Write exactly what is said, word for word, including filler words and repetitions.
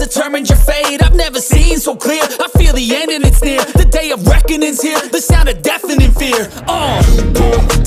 determined your fate. I've never seen so clear. I feel the end and it's near. The day of reckoning's here. The sound of deafening fear. Oh.